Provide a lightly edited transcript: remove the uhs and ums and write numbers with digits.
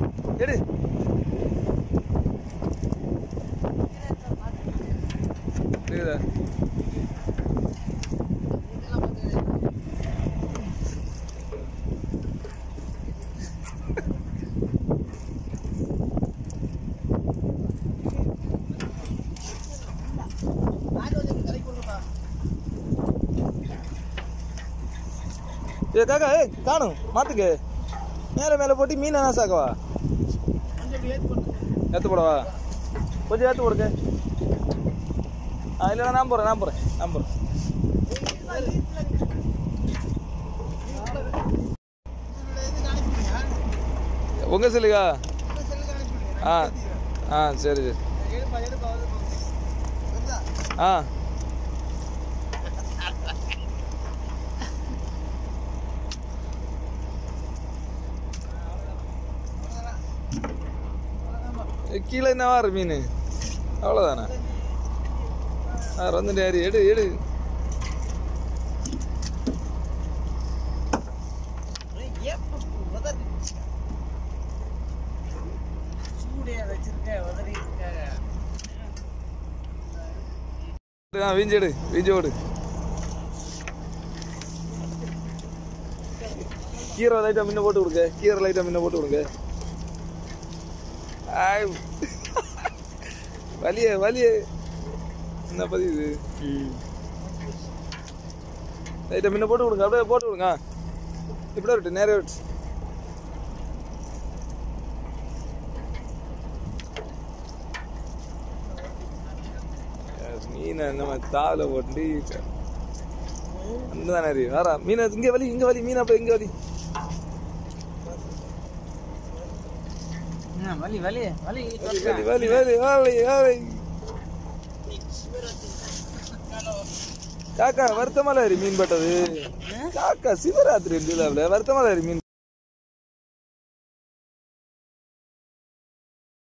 எடு இருக்குதா ஏ காக்கா ஏ காணும் மாத்துக்கு மேலே போட்டு மீன் என்ன சாக்கவா ஏற்று போடவா கொஞ்சம் ஏற்று போடுங்க இல்லைண்ணா நான் போகிறேன் உங்கள் செல்லுக்கா சரி கீழே என்னவா இருக்கு மீன் அவ்வளோதானே வந்துட்டு யாரு எடு வீஞ்சு ஓடு கீரை லைட்டாக முன்ன போட்டு கொடுங்க வலியே என்ன பதிவு லைட்டாக முன்ன போட்டு கொடுங்க அப்படியே போட்டு கொடுங்க இப்படியே விட்டு நேரே விட்டு மீனை நம்ம தாவில போட்டு அந்த தானே வேற மீனை இங்கே வலி மீன் அப்போ இங்கே வலி காக்கா வருத்தமலை மீன் பட்டது காக்கா சிவராத்திரி வருத்தமலை மீன்